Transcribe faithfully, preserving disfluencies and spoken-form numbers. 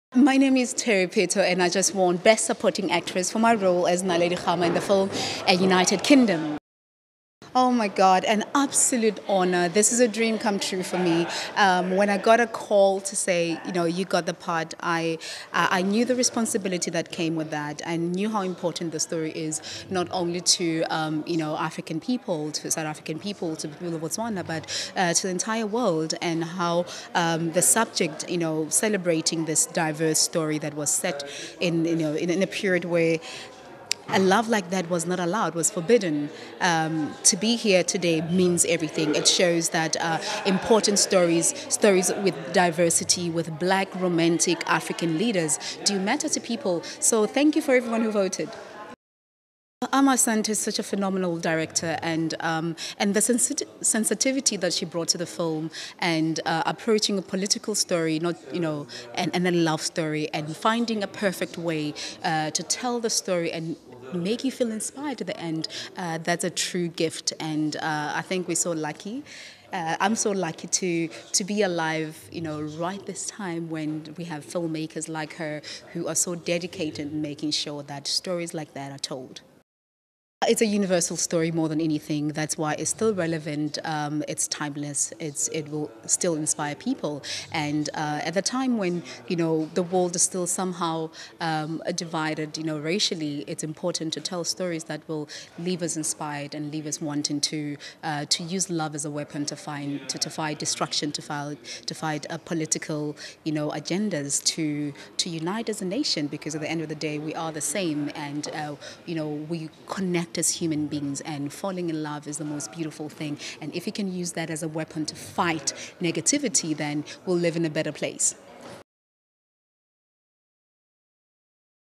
My name is Terry Pheto, and I just won Best Supporting Actress for my role as Naledi Khama in the film A United Kingdom. Oh my God, an absolute honor. This is a dream come true for me. Um, when I got a call to say, you know, you got the part, I, uh, I knew the responsibility that came with that. I knew how important the story is, not only to, um, you know, African people, to South African people, to people of Botswana, but uh, to the entire world, and how um, the subject, you know, celebrating this diverse story that was set in, you know, in, in a period where a love like that was not allowed, was forbidden. Um, to be here today means everything. It shows that uh, important stories, stories with diversity, with black romantic African leaders do matter to people. So thank you for everyone who voted. Amma Sant is such a phenomenal director, and um, and the sensit sensitivity that she brought to the film, and uh, approaching a political story, not you know, and, and a love story, and finding a perfect way uh, to tell the story and make you feel inspired to the end. Uh, that's a true gift, and uh, I think we're so lucky. Uh, I'm so lucky to to be alive, you know, right this time when we have filmmakers like her who are so dedicated in making sure that stories like that are told. It's a universal story more than anything. That's why it's still relevant. Um, it's timeless. It's it will still inspire people. And uh, at the time when you know the world is still somehow um, divided, you know, racially, it's important to tell stories that will leave us inspired and leave us wanting to uh, to use love as a weapon to find to, to fight destruction, to fight to fight uh, political you know agendas, to to unite as a nation. Because at the end of the day, we are the same, and uh, you know we connect as human beings, and falling in love is the most beautiful thing. And if you can use that as a weapon to fight negativity, then we'll live in a better place.